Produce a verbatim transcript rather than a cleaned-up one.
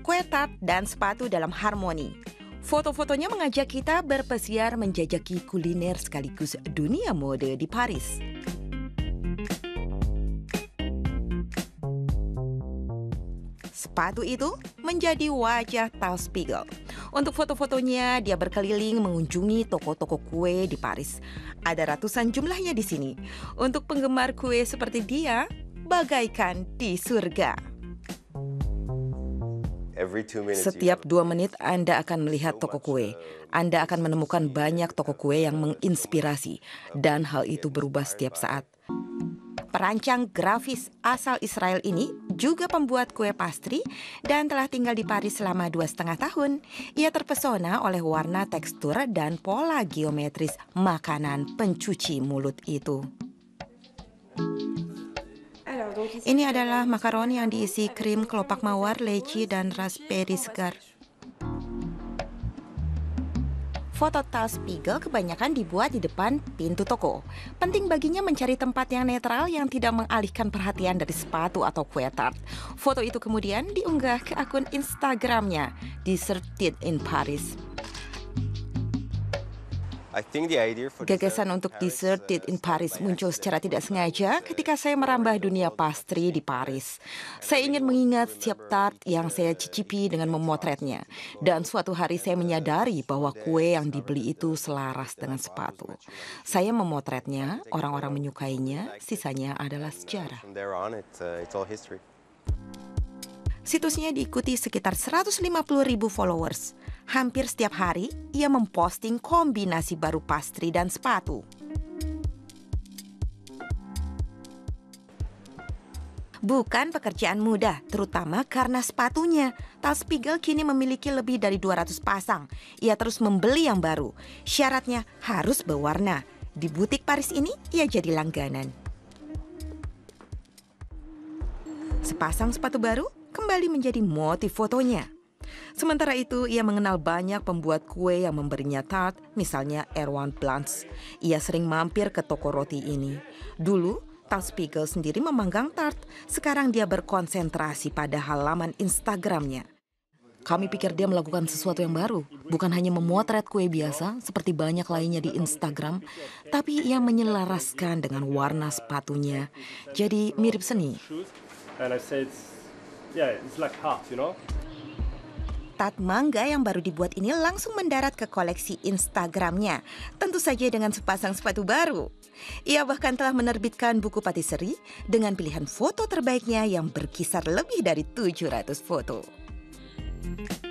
kue tart dan sepatu dalam harmoni. Foto-fotonya mengajak kita berpesiar menjajaki kuliner sekaligus dunia mode di Paris. Sepatu itu menjadi wajah Tal Spiegel. Untuk foto-fotonya, dia berkeliling mengunjungi toko-toko kue di Paris. Ada ratusan jumlahnya di sini. Untuk penggemar kue seperti dia, bagaikan di surga. Setiap dua menit Anda akan melihat toko kue. Anda akan menemukan banyak toko kue yang menginspirasi, dan hal itu berubah setiap saat. Perancang grafis asal Israel ini juga pembuat kue pastry dan telah tinggal di Paris selama dua setengah tahun. Ia terpesona oleh warna, tekstur, dan pola geometris makanan pencuci mulut itu. Ini adalah makaron yang diisi krim kelopak mawar, leci, dan raspberry segar. Foto Tal Spiegel kebanyakan dibuat di depan pintu toko. Penting baginya mencari tempat yang netral yang tidak mengalihkan perhatian dari sepatu atau kue tart. Foto itu kemudian diunggah ke akun Instagramnya, Desserted in Paris. Gagasan untuk Desserted in Paris muncul secara tidak sengaja ketika saya merambah dunia pastry di Paris. Saya ingin mengingat setiap tart yang saya cicipi dengan memotretnya. Dan suatu hari saya menyadari bahwa kue yang dibeli itu selaras dengan sepatu. Saya memotretnya, orang-orang menyukainya, sisanya adalah sejarah. Situsnya diikuti sekitar seratus lima puluh ribu followers. Hampir setiap hari, ia memposting kombinasi baru pastry dan sepatu. Bukan pekerjaan mudah, terutama karena sepatunya. Tal Spiegel kini memiliki lebih dari dua ratus pasang. Ia terus membeli yang baru. Syaratnya harus berwarna. Di butik Paris ini, ia jadi langganan. Sepasang sepatu baru kembali menjadi motif fotonya. Sementara itu, ia mengenal banyak pembuat kue yang memberinya tart, misalnya Erwan Blanche. Ia sering mampir ke toko roti ini. Dulu, Tal Spiegel sendiri memanggang tart. Sekarang dia berkonsentrasi pada halaman Instagramnya. Kami pikir dia melakukan sesuatu yang baru. Bukan hanya memotret kue biasa, seperti banyak lainnya di Instagram, tapi ia menyelaraskan dengan warna sepatunya. Jadi mirip seni. Yeah, it's like art, you know. Tart mangga yang baru dibuat ini langsung mendarat ke koleksi Instagramnya. Tentu saja dengan sepasang sepatu baru. Ia bahkan telah menerbitkan buku patisserie dengan pilihan foto terbaiknya yang berkisar lebih dari tujuh ratus foto.